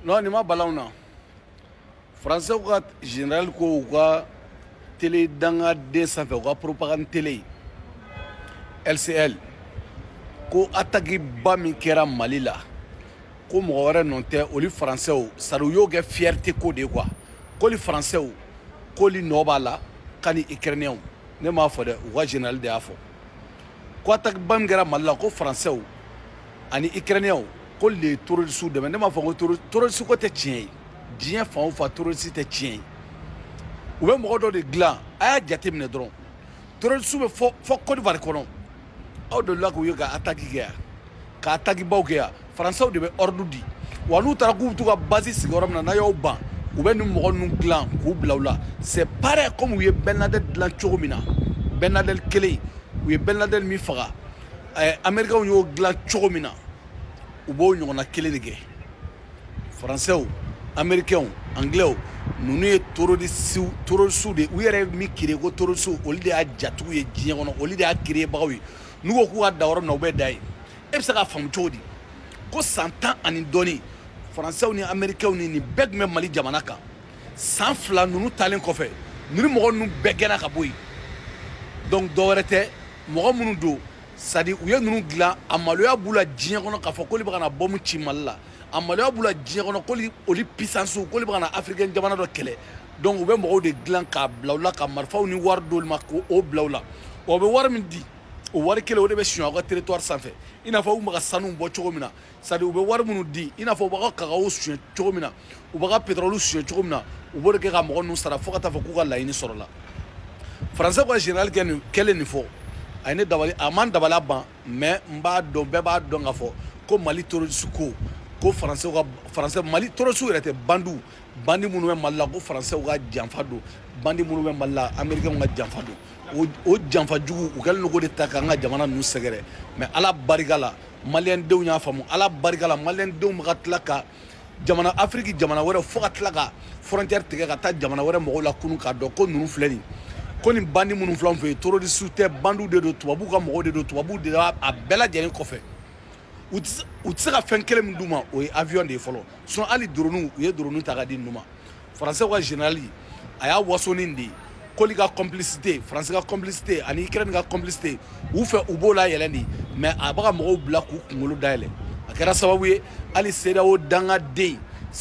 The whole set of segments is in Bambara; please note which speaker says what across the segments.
Speaker 1: Non, ni ma balauna. Français ou général ko télé danga descente ou propagande télé. LCL. Ko attaque ba min kera Mali la. Ko mo wara non te oli français ou saru yo ge fierté ko de quoi. Ko li français ou ko li noba la kani ukrainien ne ma fo de wa général de afo. Ko attaque ba min kera Mali la ko français ou ani ukrainien ko les touristes de ne ma fo ko touristes ko te tien. Dien fa ou fa touristes te tien. Ou be mo do de glan aya jate mine dron. Touristes be fo Côte d'Ivoire kono. Aw de la ko yoga attaque guerre. Ka attaque baw guerre. Français de be ordre di. Wa nu tara ku tuka base sigorom na yo ban. Ou be nu mo nu glan ku blawla. C'est pareil comme où Ben Laden la chogomina. Ben Laden kele. Où Ben Laden mi faga. Américain yo glan chogomina. Ou bo ñu na kele de guerre. Français ou américain ou anglais ou nous ne terroristes de où yere mi kire ko terroristes au lieu de jatu ye dien kono au lieu de créer bawi nous ko ku da worom na be dai e bisa ka fam chodi ko 100 ans ani doni français ou ni américain ou ni beg même Mali jamana kan sans fla nous talen ko fe nous mo nu begena ka boy donc do rete mo munu do sadi où ye nous gla amaloya bula dien kono ka fo ko li bana bomu ci malla amaloya bula dien kono ko li oli puissance ko li bana africain jamana do kele donc ube mo de glan ka blawla ka marfa ni war dol mako o blawla o be war min di o war kele o de be shwa ko territoire sans fait ina fa uma ka sanu bo chogomina sadi ube war munu di ina fa ba ka o shwa chogomina o ba ka pétrole shwa chogomina o bo de ka mo no sara fo ka ta fa ku ka la ini sorola français ko général ken kele ni fo ayne dabali aman dabala ban mais mba do be ba do nga fo ko Mali terroriste ko français Mali terroriste était bandu bandi munu malla ko français ga janfa do bandi munu malla américain ga janfa do o janfa jugu u gal no go de takanga jamana nu segere mais ala barigala malien dew nya famu ala barigala malien dew magatlaka jamana afrique jamana wara fokatlaka frontière tege ka ta jamana wara mo la kunu ka do ko nu fleni ko ni bandi munu flan fe terroriste te bandu de do tubabu ka mo de do tubabu de a bela jeni ko fe u tsaka fen kele mduma o avion de folo son ali dronu ye dronu ta ga di numa français wa général aya wasoni ndi ko li ga complicité français ga complicité ani ukraine ga complicité u fe u bola yeleni mais abaga mo bla ku ngulu daile akara sababu ye ali sedao danga de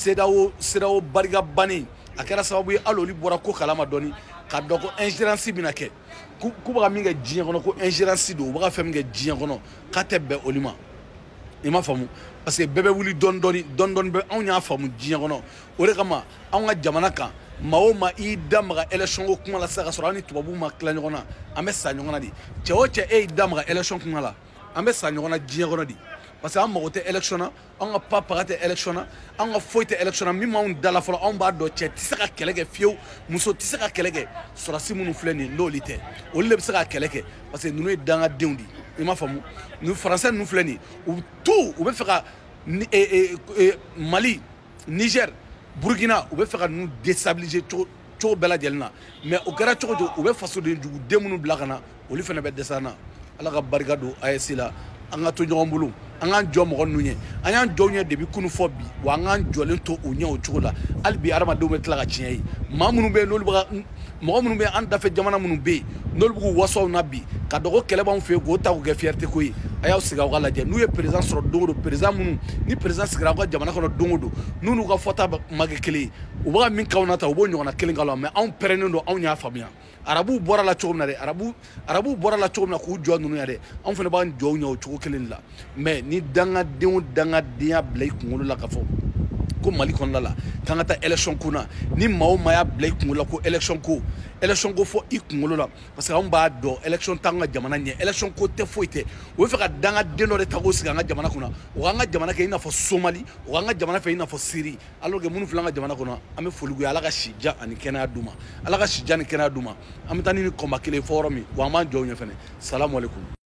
Speaker 1: sedao bariga bani akara sababu ye aloli bora ko kalama doni ka doko ingérence binake ku baga minga djien kono ko ingérence do baga fem nga djien kono ka tebbe olima ima famu parce que bébé wuli don be on ya famu djien kono o re kama on ga jamana kan maoma I damga élection ko kuma la saka sorani tubabu ma klan kona ame sa nyona di cheoche e damga élection kuma la ame sa nyona djien kono di parce que on mote élection on ga pas parate élection on ga foite élection mi ma on dala folo on ba do che tisaka kelege fieu muso tisaka kelege sorasi munu fleni lolite o le bisaka kelege parce que nous danga deundi ima famu nous français nous fleni ou tout ou be fera Mali Niger Burkina ou be fera nous déstabiliser to bela jelna mais o gara to ou be faso de jugu demunu blakana o li fena be desana ala ga barigado ayesila anga to nyombulu anga jom ko nunye anya jonye debi kunu fobi wa anga jolen to o nya o chola albi arama do metla ga chien mamunu be lolu ba mo munu be anda fe jamana munu be nolu bu waso nabi ka dogo kele ba fe go ta ko ge fierté ko yi ayaw siga wala je nu ye président soro dongo do président munu ni président siga ko jamana ko dongo do nunu ka fota mage kele o ba min kawnata o bo nyona kele ngalo mais on prenne do on nya famia arabu bora la chomna de arabu bora la chomna ku jo nunu ya de on fene ba jo nyo chuko kele la mais ni danga dia blay kungulu la ka fo ko Mali kon la kangata élection kuna ni maw maya blay kungulu ko élection ko fo I kungulu la parce que on ba do élection tanga jamana nye élection ko te foite o fe ka danga deno de tago siga nga jamana kuna o nga jamana ke ina fo Somali o nga jamana fe ina fo Syrie alors que munu flanga jamana kuna ame folugu ala ka shija ani kena duma ala ka shija ni kena duma amitani ni komba kele forum wa man jo nyefene salamu alaikum